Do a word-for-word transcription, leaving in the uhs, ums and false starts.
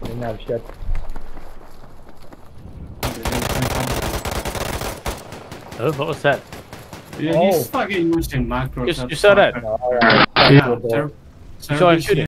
didn't have shit. Oh, what was that? Yeah, Oh. he's fucking using macros. You, you saw that? Alright. Yeah, Serb, You Serb saw him is shooting?